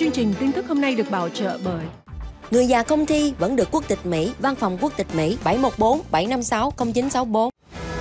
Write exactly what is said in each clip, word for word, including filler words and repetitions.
Chương trình tin tức hôm nay được bảo trợ bởi người già không thi vẫn được quốc tịch Mỹ. Văn phòng quốc tịch Mỹ bảy một bốn bảy năm sáu không chín sáu bốn.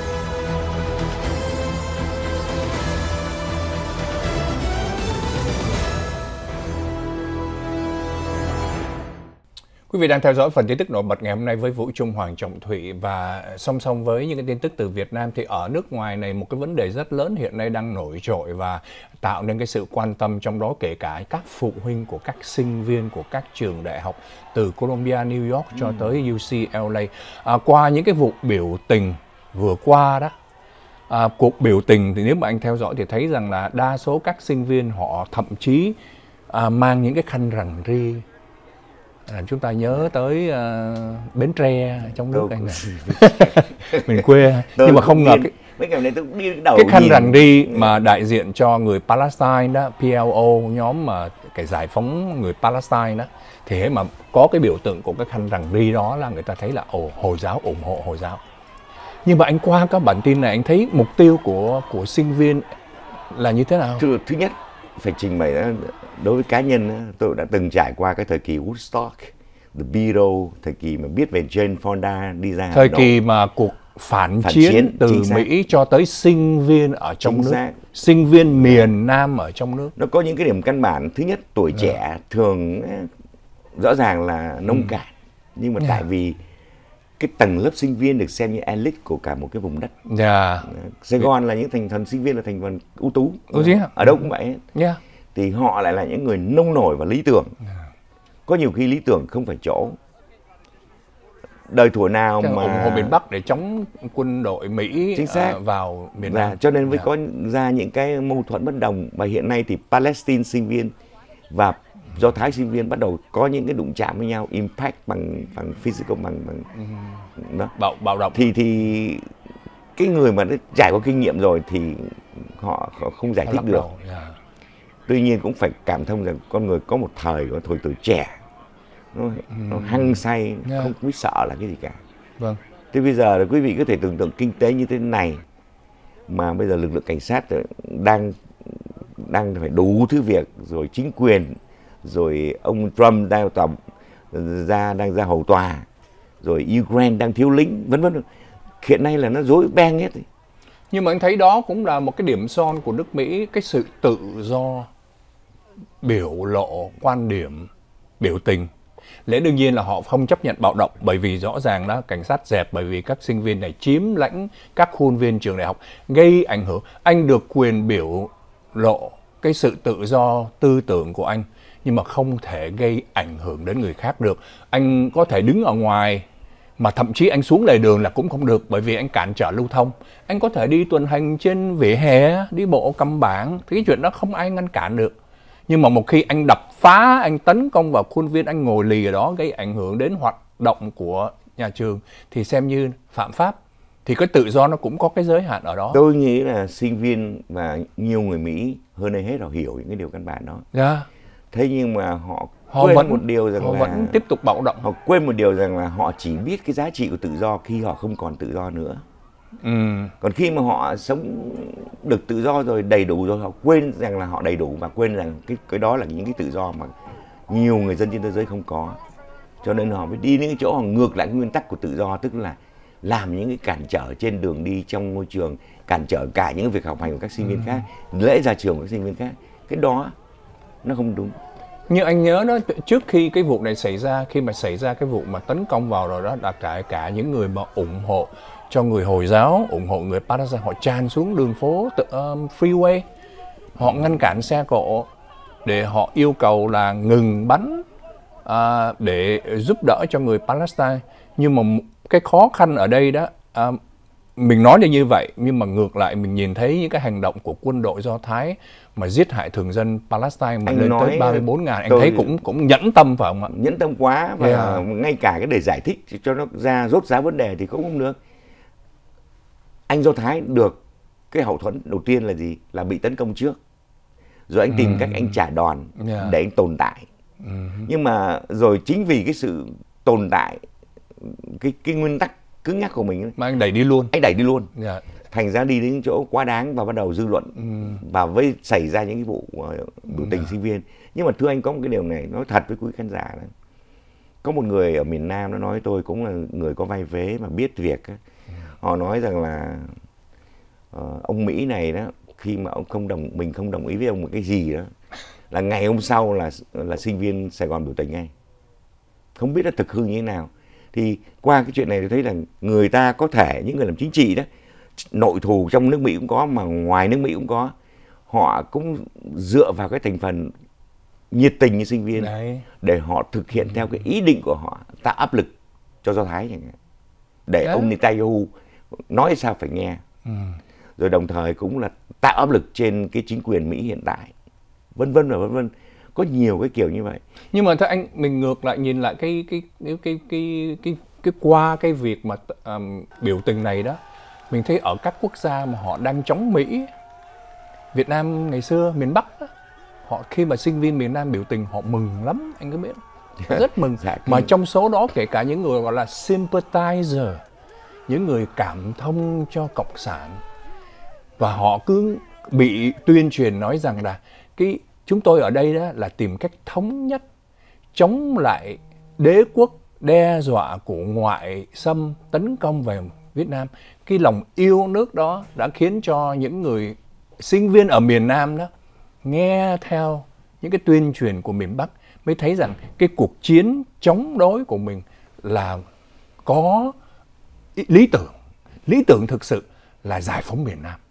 Quý vị đang theo dõi phần tin tức nổi bật ngày hôm nay với Vũ Trung, Hoàng Trọng Thụy, và song song với những cái tin tức từ Việt Nam thì ở nước ngoài này một cái vấn đề rất lớn hiện nay đang nổi trội và tạo nên cái sự quan tâm, trong đó kể cả các phụ huynh của các sinh viên của các trường đại học từ Columbia, New York cho tới u xê lờ a. À, qua những cái vụ biểu tình vừa qua đó, à, cuộc biểu tình thì nếu mà anh theo dõi thì thấy rằng là đa số các sinh viên họ thậm chí à, mang những cái khăn rằn ri. À, chúng ta nhớ tới uh, Bến Tre trong nước anh này, miền quê, nhưng mà không ngờ cái, mấy ngày này tôi đi đầu cái khăn nhìn. rằn ri mà đại diện cho người Palestine đó, pê lờ o, nhóm mà cái giải phóng người Palestine đó, thì mà có cái biểu tượng của cái khăn rằn ri đó là người ta thấy là ồ, Hồi giáo ủng hộ Hồi giáo. Nhưng mà anh qua các bản tin này anh thấy mục tiêu của của sinh viên là như thế nào? Thứ, thứ nhất phải trình bày đó, đối với cá nhân tôi đã từng trải qua cái thời kỳ Woodstock, The Beatles, thời kỳ mà biết về Jane Fonda đi ra thời kỳ mà cuộc phản, phản chiến, chiến từ Mỹ cho tới sinh viên ở trong chính nước xác. Sinh viên miền Nam ở trong nước. Nó có những cái điểm căn bản. Thứ nhất, tuổi yeah. trẻ thường rõ ràng là nông cạn, ừ. nhưng mà yeah. tại vì cái tầng lớp sinh viên được xem như elite của cả một cái vùng đất. Yeah. Sài Gòn là những thành phần sinh viên là thành phần ưu tú. Ừ, ở đâu cũng vậy. Yeah. Thì họ lại là những người nông nổi và lý tưởng. Yeah. Có nhiều khi lý tưởng không phải chỗ. Đời thuở nào Chắc mà ủng hộ miền Bắc để chống quân đội Mỹ chính xác. Uh, vào miền Và Nam. cho nên mới yeah. có ra những cái mâu thuẫn bất đồng. Và hiện nay thì Palestine sinh viên và Do Thái sinh viên bắt đầu có những cái đụng chạm với nhau, impact bằng bằng physical, bằng bằng uh-huh. đó. bạo bạo động. Thì thì cái người mà đã trải qua kinh nghiệm rồi thì họ, họ không giải thích được. Yeah. Tuy nhiên cũng phải cảm thông rằng con người có một thời, có thời tuổi trẻ, nó, nó hăng say, yeah. không biết sợ là cái gì cả. Vâng. Thế bây giờ là quý vị có thể tưởng tượng kinh tế như thế này, mà bây giờ lực lượng cảnh sát đang đang phải đủ thứ việc, rồi chính quyền, rồi ông Trump đang tổng ra đang ra hầu tòa, rồi Ukraine đang thiếu lính, vân vân. Hiện nay là nó rối beng hết. Nhưng mà anh thấy đó cũng là một cái điểm son của nước Mỹ, cái sự tự do biểu lộ quan điểm, biểu tình. Lẽ đương nhiên là họ không chấp nhận bạo động, bởi vì rõ ràng đó cảnh sát dẹp, bởi vì các sinh viên này chiếm lãnh các khuôn viên trường đại học, gây ảnh hưởng. Anh được quyền biểu lộ cái sự tự do tư tưởng của anh, nhưng mà không thể gây ảnh hưởng đến người khác được. Anh có thể đứng ở ngoài, mà thậm chí anh xuống lề đường là cũng không được, bởi vì anh cản trở lưu thông. Anh có thể đi tuần hành trên vỉa hè, đi bộ cầm bảng, thì cái chuyện đó không ai ngăn cản được. Nhưng mà một khi anh đập phá, anh tấn công vào khuôn viên, anh ngồi lì ở đó gây ảnh hưởng đến hoạt động của nhà trường thì xem như phạm pháp. Thì cái tự do nó cũng có cái giới hạn ở đó. Tôi nghĩ là sinh viên và nhiều người Mỹ hơn ai hết họ hiểu những cái điều căn bản đó. Yeah. Thế nhưng mà họ họ quên vẫn, một điều rằng họ là vẫn tiếp tục bạo động. Họ quên một điều rằng là họ chỉ biết cái giá trị của tự do khi họ không còn tự do nữa. Ừ. Còn khi mà họ sống được tự do rồi, đầy đủ rồi, họ quên rằng là họ đầy đủ và quên rằng cái cái đó là những cái tự do mà nhiều người dân trên thế giới không có. Cho nên họ mới đi những cái chỗ họ ngược lại nguyên tắc của tự do, tức là làm những cái cản trở trên đường đi trong môi trường, cản trở cả những việc học hành của các sinh viên ừ. khác, lễ ra trường của các sinh viên khác. Cái đó nó không đúng. Như anh nhớ đó, trước khi cái vụ này xảy ra, khi mà xảy ra cái vụ mà tấn công vào rồi đó, là cả cả những người mà ủng hộ cho người Hồi giáo, ủng hộ người Palestine, họ tràn xuống đường phố tự, um, freeway, họ ngăn cản xe cộ để họ yêu cầu là ngừng bắn uh, để giúp đỡ cho người Palestine. Nhưng mà cái khó khăn ở đây đó, uh, mình nói như vậy, nhưng mà ngược lại mình nhìn thấy những cái hành động của quân đội Do Thái mà giết hại thường dân Palestine mà anh lên tới ba mươi bốn ngàn, anh thấy cũng cũng nhẫn tâm phải không ạ? Nhẫn tâm quá, và yeah. ngay cả cái để giải thích cho nó ra rốt ráo vấn đề thì cũng không được. Anh Do Thái được cái hậu thuẫn đầu tiên là gì? Là bị tấn công trước, rồi anh tìm mm. cách anh trả đòn yeah. để anh tồn tại. Mm. Nhưng mà rồi chính vì cái sự tồn tại, cái cái nguyên tắc cứng nhắc của mình mà anh đẩy đi luôn, anh đẩy đi luôn. Yeah. thành ra đi đến những chỗ quá đáng và bắt đầu dư luận ừ. và với xảy ra những cái vụ uh, biểu tình ừ. sinh viên. Nhưng mà thưa anh, có một cái điều này nói thật với quý khán giả đó. Có một người ở miền Nam nó nói với tôi, cũng là người có vai vế mà biết việc á. Ừ. Họ nói rằng là uh, ông Mỹ này đó, khi mà ông không đồng mình không đồng ý với ông một cái gì đó, là ngày hôm sau là là sinh viên Sài Gòn biểu tình ngay. Không biết nó thực hư như thế nào. Thì qua cái chuyện này tôi thấy là người ta có thể, những người làm chính trị đó, nội thù trong nước Mỹ cũng có mà ngoài nước Mỹ cũng có, họ cũng dựa vào cái thành phần nhiệt tình như sinh viên đấy, để họ thực hiện theo cái ý định của họ, tạo áp lực cho Do Thái chẳng hạn, để đấy. Ông Netanyahu nói sao phải nghe. Ừ. Rồi đồng thời cũng là tạo áp lực trên cái chính quyền Mỹ hiện tại, vân vân và vân vân. Có nhiều cái kiểu như vậy. Nhưng mà thưa anh, mình ngược lại nhìn lại cái cái cái cái cái cái, cái qua cái việc mà um, biểu tình này đó, mình thấy ở các quốc gia mà họ đang chống Mỹ, Việt Nam ngày xưa miền Bắc đó, họ khi mà sinh viên miền Nam biểu tình họ mừng lắm, anh có biết không? Rất mừng. Dạ, mà trong số đó kể cả những người gọi là sympathizer, những người cảm thông cho cộng sản, và họ cứ bị tuyên truyền nói rằng là cái chúng tôi ở đây đó là tìm cách thống nhất, chống lại đế quốc đe dọa của ngoại xâm tấn công về Việt Nam. Cái lòng yêu nước đó đã khiến cho những người sinh viên ở miền Nam đó nghe theo những cái tuyên truyền của miền Bắc, mới thấy rằng cái cuộc chiến chống đối của mình là có lý tưởng. Lý tưởng thực sự là giải phóng miền Nam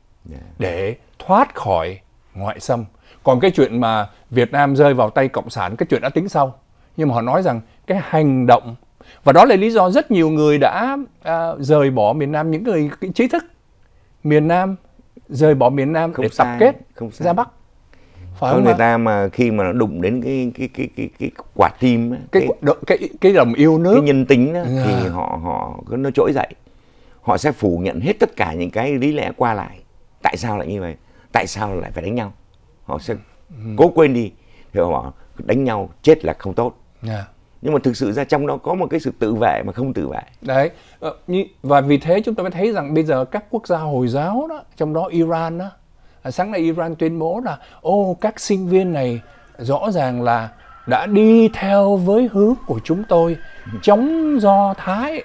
để thoát khỏi ngoại xâm. Còn cái chuyện mà Việt Nam rơi vào tay cộng sản, cái chuyện đã tính sau. Nhưng mà họ nói rằng cái hành động, và đó là lý do rất nhiều người đã à, rời bỏ miền Nam, những người trí thức miền Nam rời bỏ miền Nam không để sai, tập kết ra Bắc. Phải không? Người ta mà khi mà nó đụng đến cái cái cái cái cái quả tim, cái cái cái, cái, cái lòng yêu nước, cái nhân tính đó, yeah. thì họ họ nó trỗi dậy. Họ sẽ phủ nhận hết tất cả những cái lý lẽ qua lại. Tại sao lại như vậy? Tại sao lại phải đánh nhau? Họ sẽ ừ. cố quên đi, thì họ bảo đánh nhau chết là không tốt. Yeah. Nhưng mà thực sự ra trong đó có một cái sự tự vệ mà không tự vệ. Đấy, và vì thế chúng ta mới thấy rằng bây giờ các quốc gia Hồi giáo đó, trong đó Iran đó, sáng nay Iran tuyên bố là ô các sinh viên này rõ ràng là đã đi theo với hướng của chúng tôi chống Do Thái.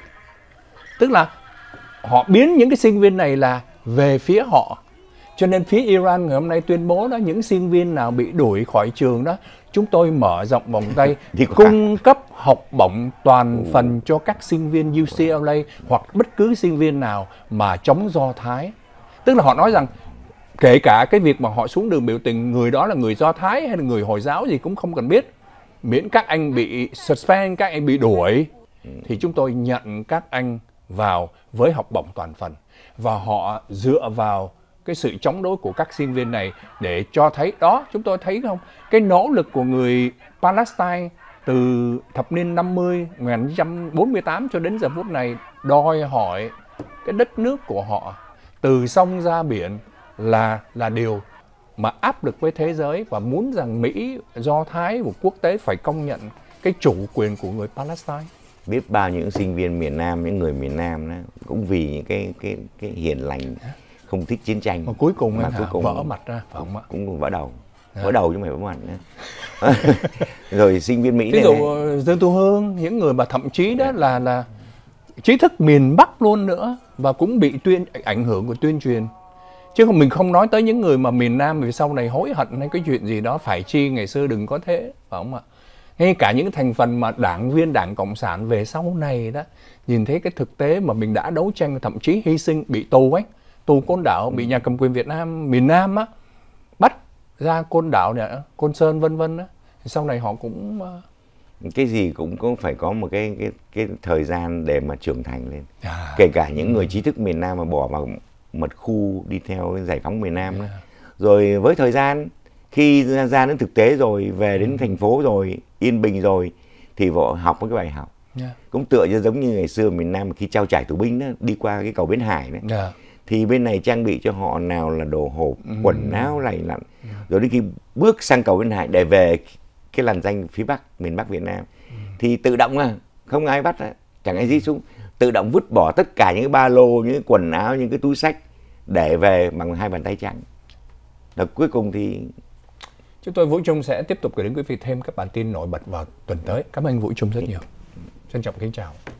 Tức là họ biến những cái sinh viên này là về phía họ. Cho nên phía Iran ngày hôm nay tuyên bố đó, những sinh viên nào bị đuổi khỏi trường đó, chúng tôi mở rộng vòng tay cung cấp học bổng toàn phần cho các sinh viên U C L A hoặc bất cứ sinh viên nào mà chống Do Thái. Tức là họ nói rằng kể cả cái việc mà họ xuống đường biểu tình, người đó là người Do Thái hay là người Hồi giáo gì cũng không cần biết, miễn các anh bị suspend, các anh bị đuổi, thì chúng tôi nhận các anh vào với học bổng toàn phần. Và họ dựa vào cái sự chống đối của các sinh viên này để cho thấy đó, chúng tôi thấy không, cái nỗ lực của người Palestine từ thập niên năm mươi, một nghìn chín trăm bốn mươi tám cho đến giờ phút này đòi hỏi cái đất nước của họ từ sông ra biển là là điều mà áp lực với thế giới, và muốn rằng Mỹ, Do Thái và quốc tế phải công nhận cái chủ quyền của người Palestine. Biết bao những sinh viên miền Nam, những người miền Nam đó, cũng vì những cái cái cái hiền lành, không thích chiến tranh mà cuối cùng mà cuối cùng vỡ mặt ra, phải không ạ? Cũng, cũng vỡ đầu, à. vỡ đầu chứ không phải vỡ mặt nữa. Rồi sinh viên Mỹ ví dụ Dương Tu Hương, những người mà thậm chí đó là là trí thức miền Bắc luôn nữa, và cũng bị tuyên ảnh hưởng của tuyên truyền. Chứ không, mình không nói tới những người mà miền Nam vì sau này hối hận hay cái chuyện gì đó, phải chi ngày xưa đừng có thế, phải không ạ? Ngay cả những thành phần mà đảng viên Đảng Cộng sản về sau này đó, nhìn thấy cái thực tế mà mình đã đấu tranh, thậm chí hy sinh, bị tù ấy, tù Côn Đảo, bị nhà cầm quyền Việt Nam miền Nam á bắt ra Côn Đảo này, Côn Sơn vân vân á, sau này họ cũng cái gì cũng cũng phải có một cái cái cái thời gian để mà trưởng thành lên. À, kể cả những ừ. người trí thức miền Nam mà bỏ vào mật khu đi theo giải phóng miền Nam yeah. rồi với thời gian khi ra, ra đến thực tế rồi, về đến thành phố rồi, yên bình rồi, thì họ học một cái bài học. Yeah. Cũng tựa như giống như ngày xưa miền Nam khi trao trải tù binh đó, đi qua cái cầu Bến Hải đấy. Yeah. Thì bên này trang bị cho họ nào là đồ hộp, mm. quần áo lành lặn. Yeah. Rồi đến khi bước sang cầu Bến Hải để về cái làn danh phía Bắc, miền Bắc Việt Nam, mm. thì tự động à, không ai bắt, chẳng ai dí súng, tự động vứt bỏ tất cả những cái ba lô, những cái quần áo, những cái túi xách để về bằng hai bàn tay trắng. Và cuối cùng thì chúng tôi Vũ Trung sẽ tiếp tục gửi đến quý vị thêm các bản tin nổi bật vào tuần tới. Cảm ơn anh Vũ Trung rất nhiều. Trân trọng kính chào.